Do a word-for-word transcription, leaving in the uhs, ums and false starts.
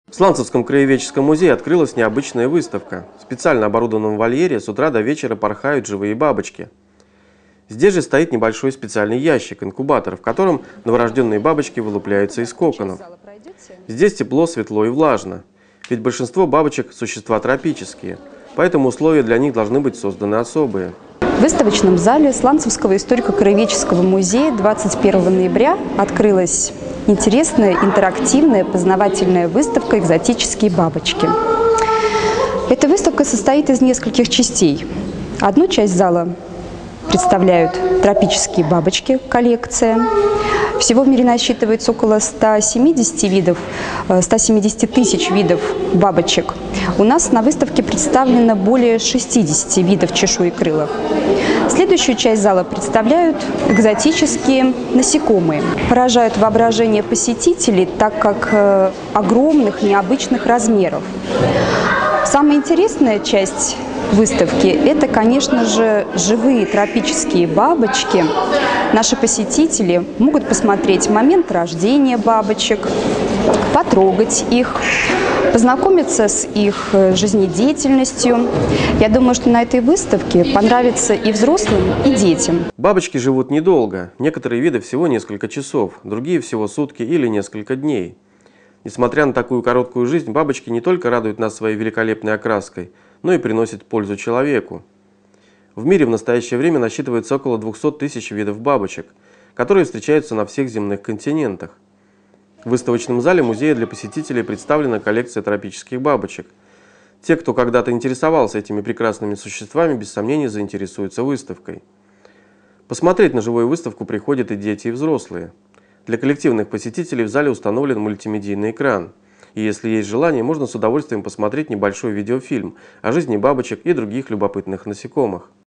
В Сланцевском краеведческом музее открылась необычная выставка. В специально оборудованном вольере с утра до вечера порхают живые бабочки. Здесь же стоит небольшой специальный ящик, инкубатор, в котором новорожденные бабочки вылупляются из коконов. Здесь тепло, светло и влажно. Ведь большинство бабочек – существа тропические, поэтому условия для них должны быть созданы особые. В выставочном зале Сланцевского историко-краеведческого музея двадцать первого ноября открылась интересная, интерактивная, познавательная выставка «Экзотические бабочки». Эта выставка состоит из нескольких частей. Одну часть зала представляют тропические бабочки, коллекция. Всего в мире насчитывается около ста семидесяти видов, ста семидесяти тысяч видов бабочек. У нас на выставке представлено более шестидесяти видов чешуекрылых. Следующую часть зала представляют экзотические насекомые. Поражают воображение посетителей, так как э, огромных, необычных размеров. Самая интересная часть выставки – это, конечно же, живые тропические бабочки. Наши посетители могут посмотреть момент рождения бабочек, потрогать их, познакомиться с их жизнедеятельностью. Я думаю, что на этой выставке понравится и взрослым, и детям. Бабочки живут недолго. Некоторые виды всего несколько часов, другие всего сутки или несколько дней. Несмотря на такую короткую жизнь, бабочки не только радуют нас своей великолепной окраской, но и приносят пользу человеку. В мире в настоящее время насчитывается около двухсот тысяч видов бабочек, которые встречаются на всех земных континентах. В выставочном зале музея для посетителей представлена коллекция тропических бабочек. Те, кто когда-то интересовался этими прекрасными существами, без сомнения заинтересуются выставкой. Посмотреть на живую выставку приходят и дети, и взрослые. Для коллективных посетителей в зале установлен мультимедийный экран. И если есть желание, можно с удовольствием посмотреть небольшой видеофильм о жизни бабочек и других любопытных насекомых.